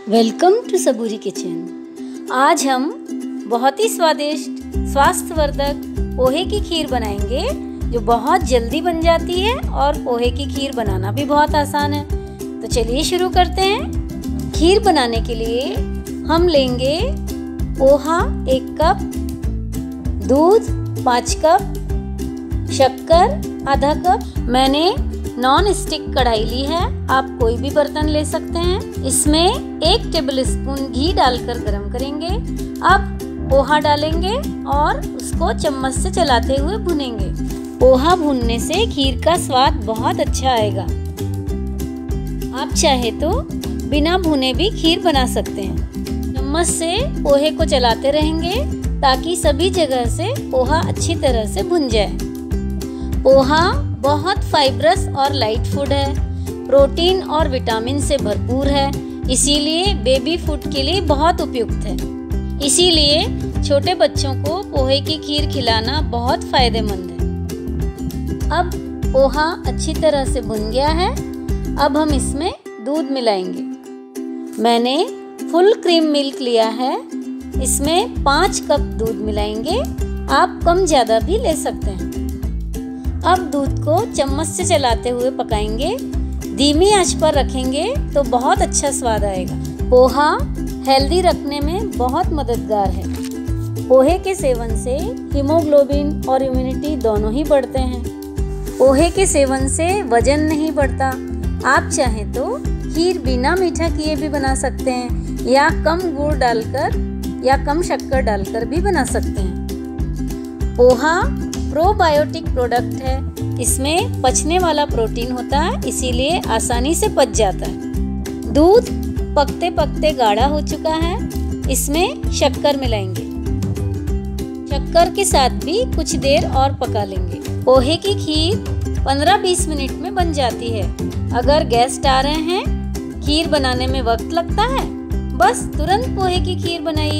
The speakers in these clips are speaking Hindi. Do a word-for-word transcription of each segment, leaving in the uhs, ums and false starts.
Welcome to Saburi kitchen. आज हम बहुत ही स्वादिष्ट स्वास्थ्यवर्धक पोहे की खीर बनाएंगे जो बहुत जल्दी बन जाती है और पोहे की खीर बनाना भी बहुत आसान है। तो चलिए शुरू करते हैं। खीर बनाने के लिए हम लेंगे पोहा एक कप, दूध पाँच कप, शक्कर आधा कप। मैंने नॉन स्टिक कढ़ाई ली है, आप कोई भी बर्तन ले सकते हैं। इसमें एक टेबलस्पून घी डालकर गरम करेंगे। अब पोहा डालेंगे और उसको चम्मच से चलाते हुए भुनेंगे। पोहा भूनने से खीर का स्वाद बहुत अच्छा आएगा। आप चाहे तो बिना भुने भी खीर बना सकते हैं। चम्मच से पोहे को चलाते रहेंगे ताकि सभी जगह से पोहा अच्छी तरह से भुन जाए। पोहा बहुत फाइब्रस और लाइट फूड है, प्रोटीन और विटामिन से भरपूर है, इसीलिए बेबी फूड के लिए बहुत उपयुक्त है। इसीलिए छोटे बच्चों को पोहे की खीर खिलाना बहुत फायदेमंद है। अब पोहा अच्छी तरह से भुन गया है। अब हम इसमें दूध मिलाएंगे। मैंने फुल क्रीम मिल्क लिया है, इसमें पाँच कप दूध मिलाएंगे। आप कम ज़्यादा भी ले सकते हैं। अब दूध को चम्मच से चलाते हुए पकाएंगे। धीमी आंच पर रखेंगे तो बहुत अच्छा स्वाद आएगा। पोहा हेल्दी रखने में बहुत मददगार है। पोहे के सेवन से हीमोग्लोबिन और इम्यूनिटी दोनों ही बढ़ते हैं। पोहे के सेवन से वजन नहीं बढ़ता। आप चाहें तो खीर बिना मीठा किए भी बना सकते हैं या कम गुड़ डालकर या कम शक्कर डालकर भी बना सकते हैं। पोहा प्रोबायोटिक प्रोडक्ट है, इसमें पचने वाला प्रोटीन होता है, इसीलिए आसानी से पच जाता है। दूध पकते पकते गाढ़ा हो चुका है, इसमें शक्कर मिलाएंगे। शक्कर के साथ भी कुछ देर और पका लेंगे। पोहे की खीर पंद्रह बीस मिनट में बन जाती है। अगर गेस्ट आ रहे हैं, खीर बनाने में वक्त लगता है, बस तुरंत पोहे की खीर बनाइए।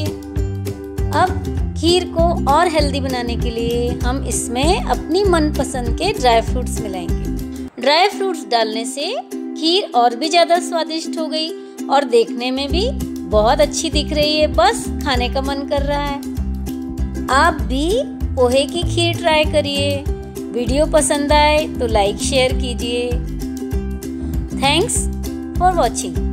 अब खीर को और हेल्दी बनाने के लिए हम इसमें अपनी मनपसंद के ड्राई फ्रूट्स मिलाएंगे। ड्राई फ्रूट्स डालने से खीर और भी ज़्यादा स्वादिष्ट हो गई और देखने में भी बहुत अच्छी दिख रही है, बस खाने का मन कर रहा है। आप भी पोहे की खीर ट्राई करिए। वीडियो पसंद आए तो लाइक शेयर कीजिए। Thanks for watching.